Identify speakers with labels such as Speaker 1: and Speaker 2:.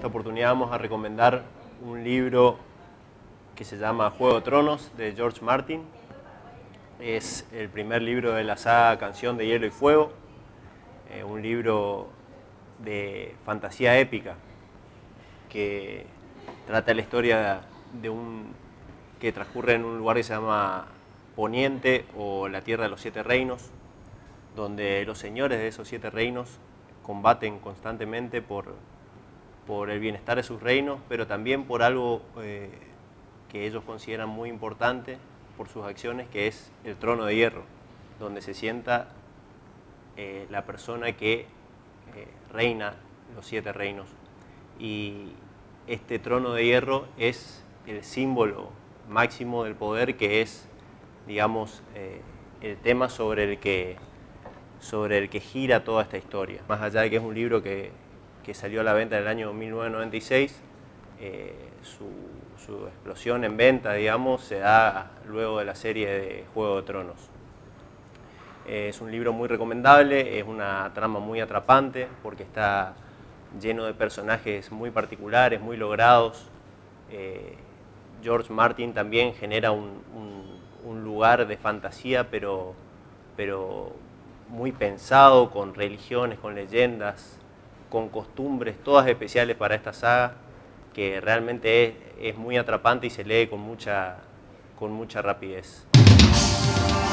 Speaker 1: oportunidad vamos a recomendar un libro que se llama Juego de Tronos, de George Martin. Es el primer libro de la saga Canción de Hielo y Fuego, un libro de fantasía épica que trata la historia que transcurre en un lugar que se llama Poniente o la Tierra de los Siete Reinos, donde los señores de esos siete reinos combaten constantemente por el bienestar de sus reinos, pero también por algo que ellos consideran muy importante por sus acciones, que es el trono de hierro, donde se sienta la persona que reina los siete reinos. Y este trono de hierro es el símbolo máximo del poder, que es, digamos, el tema sobre el que gira toda esta historia. Más allá de que es un libro que salió a la venta en el año 1996, su explosión en venta, digamos, se da luego de la serie de Juego de Tronos. Es un libro muy recomendable, es una trama muy atrapante porque está lleno de personajes muy particulares, muy logrados. George Martin también genera un lugar de fantasía, pero muy pensado, con religiones, con leyendas, con costumbres, todas especiales para esta saga, que realmente es muy atrapante y se lee con mucha rapidez.